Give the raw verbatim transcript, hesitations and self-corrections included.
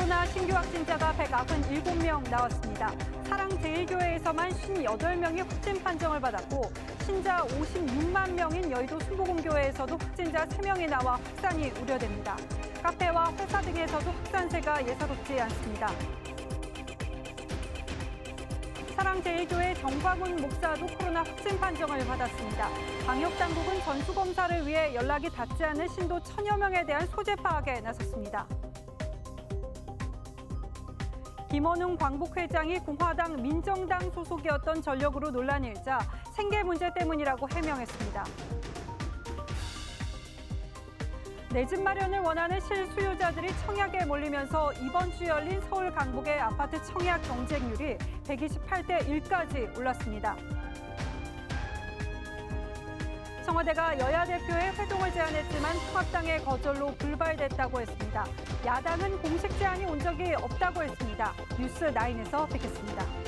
코로나 신규 확진자가 백구십칠 명 나왔습니다. 사랑제일교회에서만 오십팔 명이 확진 판정을 받았고 신자 오십육만 명인 여의도 순복음교회에서도 확진자 세 명이 나와 확산이 우려됩니다. 카페와 회사 등에서도 확산세가 예사롭지 않습니다. 사랑제일교회 정광훈 목사도 코로나 확진 판정을 받았습니다. 방역당국은 전수검사를 위해 연락이 닿지 않은 신도 천여 명에 대한 소재 파악에 나섰습니다. 김원웅 광복회장이 공화당 민정당 소속이었던 전력으로 논란이 일자 생계 문제 때문이라고 해명했습니다. 내 집 마련을 원하는 실수요자들이 청약에 몰리면서 이번 주 열린 서울 강북의 아파트 청약 경쟁률이 백이십팔 대 일까지 올랐습니다. 청와대가 여야 대표의 회동을 제안했지만 통합당의 거절로 불발됐다고 했습니다. 야당은 공식 제안이 온 적이 없다고 했습니다. 뉴스나인에서 뵙겠습니다.